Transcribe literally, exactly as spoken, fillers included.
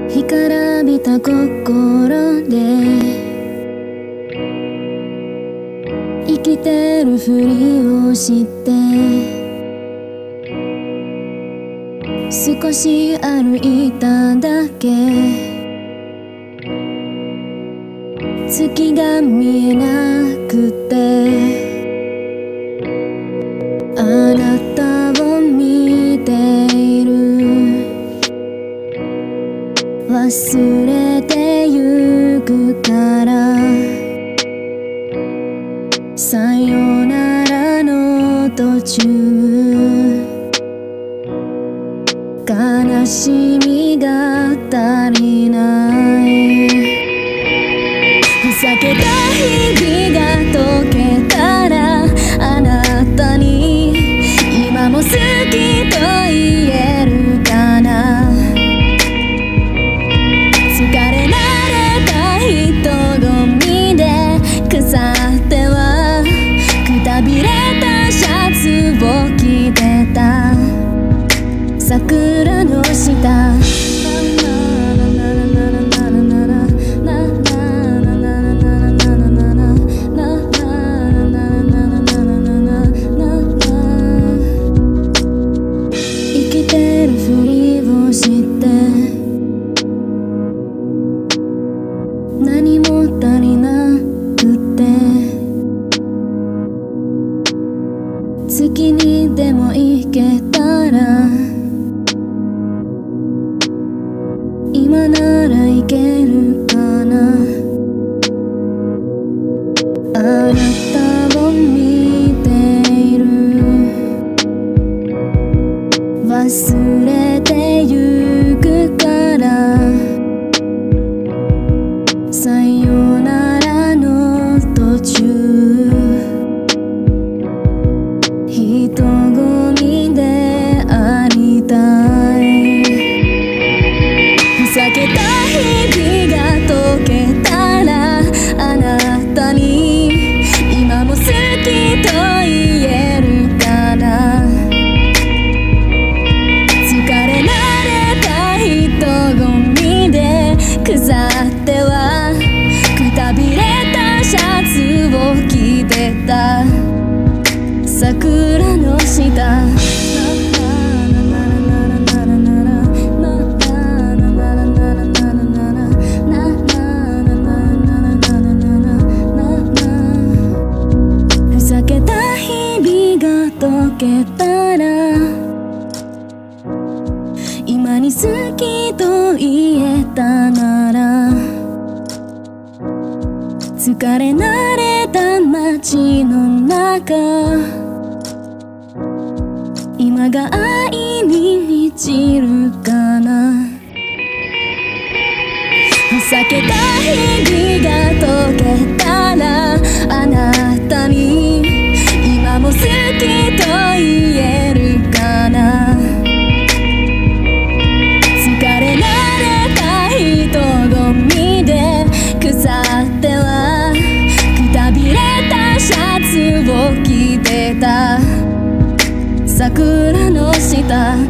干からびた心で生きてるふりをして少し歩いただけ月が見えなくてあなたを見ている忘れてゆくからさよならの途中悲しみが足りない避けた日々が溶けたらあなたに今も好きと言えるかな疲れ慣れた人混みで腐ってはくたびれたシャツを着てた桜の下生きてるふりをして何も足りなくて月にでも行けたら今ならいけるかなあなたを見ている忘れてゆくからさよならの途中人混みでありたい避けた日々が溶けたらあなたに今も好きと言えるかな疲れ慣れた人混みで腐ってはくたびれたシャツを着てた桜の下ふざけた日々が溶けたら今に好きと言えたなら疲れ慣れた街の中今が愛に満ちるかな避けた日々が溶けたらあなたに今も好きと言えるかな疲れ慣れた人混みで腐ってはくたびれたシャツを着てた桜の下